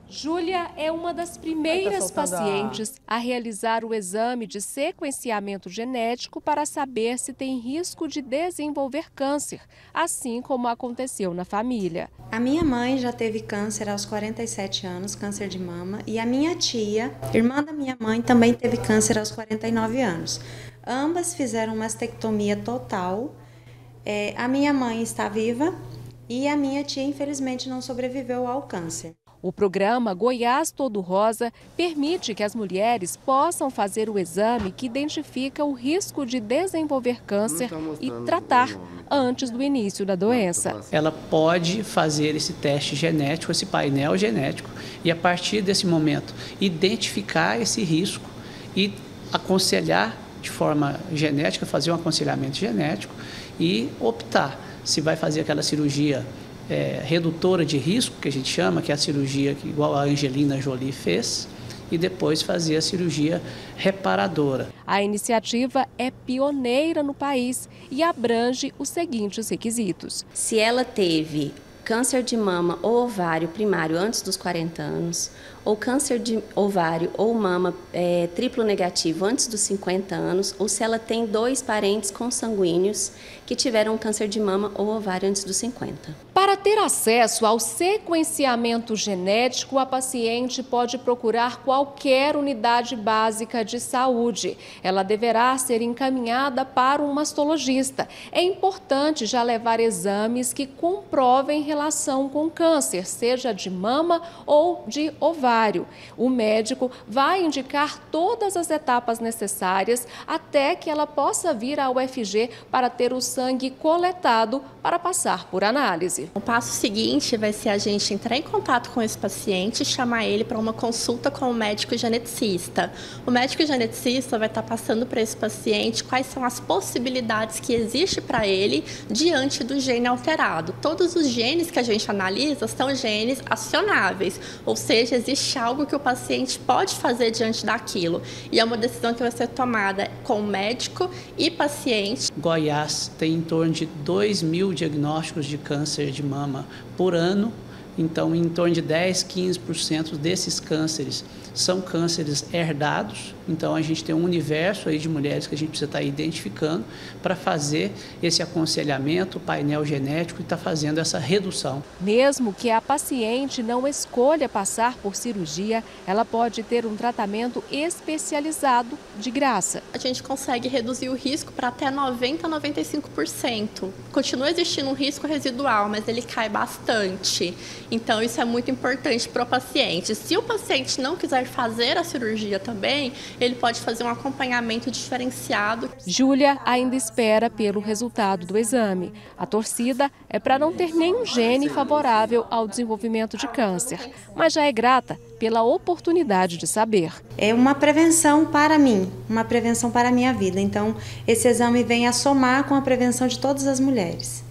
Júlia é uma das primeiras pacientes a realizar o exame de sequenciamento genético para saber se tem risco de desenvolver câncer, assim como aconteceu na família. A minha mãe já teve câncer aos 47 anos, câncer de mama, e a minha tia, irmã da minha mãe, também teve câncer aos 49 anos. Ambas fizeram mastectomia total. A minha mãe está viva e a minha tia, infelizmente, não sobreviveu ao câncer. O programa Goiás Todo Rosa permite que as mulheres possam fazer o exame que identifica o risco de desenvolver câncer e tratar antes do início da doença. Ela pode fazer esse teste genético, esse painel genético, e a partir desse momento identificar esse risco e aconselhar de forma genética, fazer um aconselhamento genético e optar se vai fazer aquela cirurgia redutora de risco, que a gente chama, que é a cirurgia que igual a Angelina Jolie fez, e depois fazer a cirurgia reparadora. A iniciativa é pioneira no país e abrange os seguintes requisitos. Se ela teve câncer de mama ou ovário primário antes dos 40 anos, ou câncer de ovário ou mama triplo negativo antes dos 50 anos, ou se ela tem 2 parentes consanguíneos que tiveram câncer de mama ou ovário antes dos 50. Para ter acesso ao sequenciamento genético, a paciente pode procurar qualquer unidade básica de saúde. Ela deverá ser encaminhada para um mastologista. É importante já levar exames que comprovem relação com câncer, seja de mama ou de ovário. O médico vai indicar todas as etapas necessárias até que ela possa vir à UFG para ter o sangue coletado para passar por análise. O passo seguinte vai ser a gente entrar em contato com esse paciente e chamar ele para uma consulta com o médico geneticista. O médico geneticista vai estar passando para esse paciente quais são as possibilidades que existem para ele diante do gene alterado. Todos os genes que a gente analisa são genes acionáveis, ou seja, existe algo que o paciente pode fazer diante daquilo. E é uma decisão que vai ser tomada com o médico e paciente. Goiás tem em torno de 2.000 diagnósticos de câncer de mama por ano. Então, em torno de 10, 15% desses cânceres são cânceres herdados. Então, a gente tem um universo aí de mulheres que a gente precisa estar identificando para fazer esse aconselhamento, painel genético e estar fazendo essa redução. Mesmo que a paciente não escolha passar por cirurgia, ela pode ter um tratamento especializado de graça. A gente consegue reduzir o risco para até 90% a 95%. Continua existindo um risco residual, mas ele cai bastante. Então, isso é muito importante para o paciente. Se o paciente não quiser fazer a cirurgia também, ele pode fazer um acompanhamento diferenciado. Júlia ainda espera pelo resultado do exame. A torcida é para não ter nenhum gene favorável ao desenvolvimento de câncer, mas já é grata pela oportunidade de saber. É uma prevenção para mim, uma prevenção para a minha vida. Então, esse exame vem a somar com a prevenção de todas as mulheres.